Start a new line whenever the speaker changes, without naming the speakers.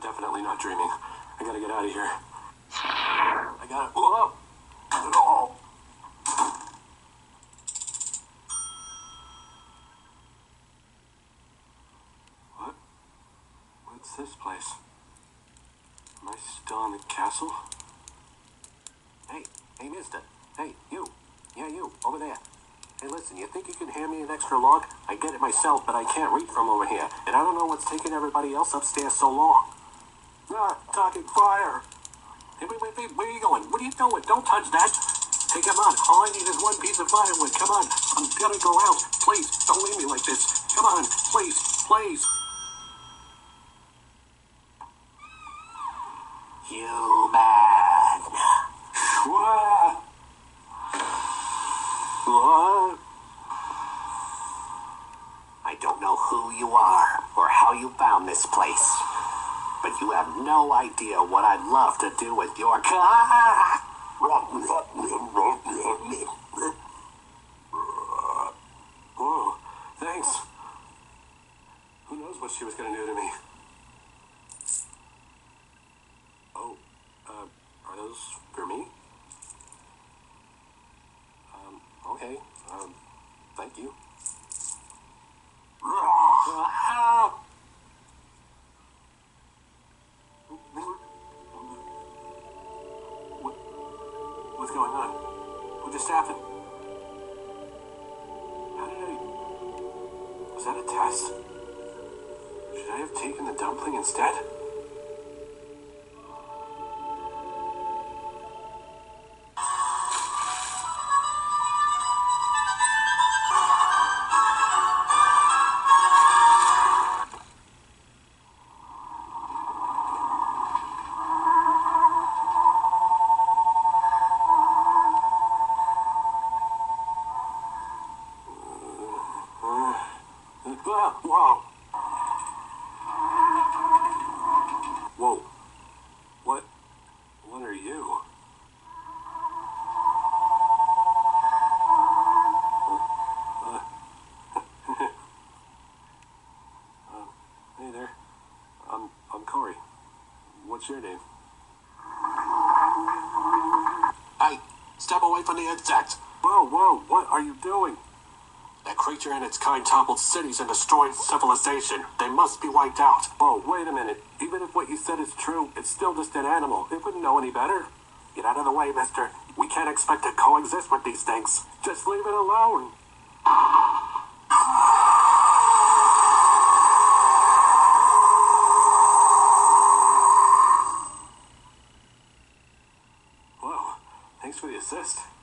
definitely not dreaming. I gotta get out of here. I gotta... Whoa! Oh! What? What's this place? Am I still in the castle? Hey, mister. Hey, you. Yeah, you, over there. Hey, listen, you think you can hand me an extra log? I get it myself, but I can't reach from over here. And I don't know what's taking everybody else upstairs so long. Ah, talking fire. Hey, wait, where are you going? What are you doing? Don't touch that. Hey, come on. All I need is one piece of firewood. Come on. I'm gonna go out. Please, don't leave me like this. Come on. Please, please. Human. What? What? I don't know who you are or how you found this place, but you have no idea what I'd love to do with your car. Oh, thanks. Who knows what she was going to do to me? Oh, are those for me? Okay, thank you. What's going on? What just happened? How did I... Was that a test? Should I have taken the dumpling instead? Whoa. Whoa. What are you? Hey there. I'm Cory. What's your name? Hey, step away from the insect. Whoa, what are you doing? That creature and its kind toppled cities and destroyed civilization. They must be wiped out. Whoa, wait a minute. Even if what you said is true, it's still just an animal. It wouldn't know any better. Get out of the way, mister. We can't expect to coexist with these things. Just leave it alone. Whoa, thanks for the assist.